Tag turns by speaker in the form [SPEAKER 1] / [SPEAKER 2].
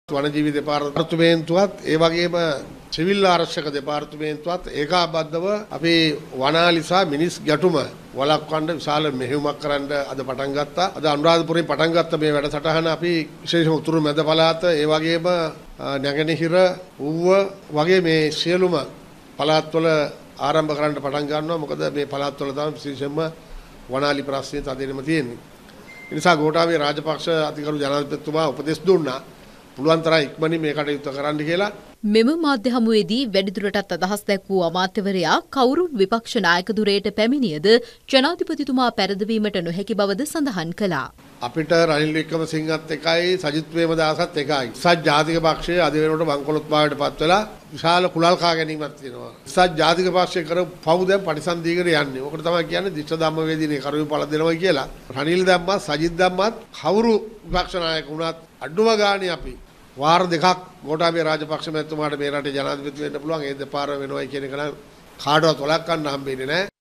[SPEAKER 1] වනජීවි දෙපාර්තමේන්තුවත් ඒ වගේම සිවිල් ආරක්ෂක දෙපාර්තමේන්තුවත් ඒකාබද්ධව අපේ වනාලි සහ මිනිස් ගැටුම වළක්වන්න විශාල මෙහෙයුමක් කරන්න අද පටන් ගත්තා. අද අනුරාධපුරයෙන් පටන් ගත්ත මේ වැඩසටහන අපි විශේෂම උතුරු මැද පළාත ඒ වගේම නැගෙනහිර ඌව වගේ මේ සියලුම පළාත්වල ආරම්භ කරන්න පටන් ගන්නවා. මොකද මේ පළාත්වල තමයි විශේෂයෙන්ම වනාලි ප්‍රශ්නේ තදින්ම තියෙන්නේ. ඒ නිසා ගෝඨාභය රාජපක්ෂ අතිගරු ජනාධිපතිතුමා උපදෙස් දුන්නා පුළුවන් තරම් ඉක්මනින් මේ කටයුත්ත කරන්න කියලා.
[SPEAKER 2] මෙම මාධ්‍ය හමුවේදී වැඩිදුරටත් අදහස් දැක්වූ අමාත්‍යවරයා කවුරුන් විපක්ෂ නායක ධුරයට පැමිණියද ජනාධිපතිතුමා පැරදවීමට නොහැකි බවද සඳහන් කළා.
[SPEAKER 1] අපිට රනිල් වික්‍රමසිංහත් එකයි සජිත් ප්‍රේමදාසත් එකයි. සත් ජාතික පක්ෂයේ අද වෙනකොට වංකොලොත් භාවයට පත් වෙලා විශාල කුලල් කා ගැනීමක් තියෙනවා. සත් ජාතික පක්ෂයේ කර පව් දැන් පරිසම් දීගෙන යන්නේ. ඔකට තමයි කියන්නේ දිස්ත්‍ර ධම්මවේදීනේ කරුණු පළ දෙනවා කියලා. රනිල් දැම්මත් සජිත් දැම්මත් කවුරු විපක්ෂ නායක වුණත් අඩුම ගානේ අපි වාර දෙකක් ගෝඨාභය රාජපක්ෂ මැතිතුමාට මේ රටේ ජනාධිපති වෙන්න පුළුවන්. ඒ දෙපාර වෙනවයි කියන එක නම් කාටවත් වළක්වන්න හම්බෙන්නේ නැහැ.